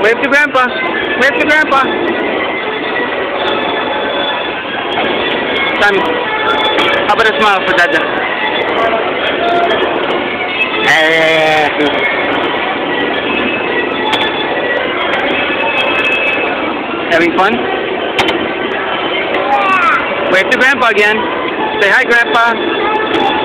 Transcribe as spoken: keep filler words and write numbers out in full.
Wave to Grandpa. Wave to Grandpa. Sammy, how about a smile for Dada? Hey. Having fun? Wave to Grandpa again. Say hi, Grandpa.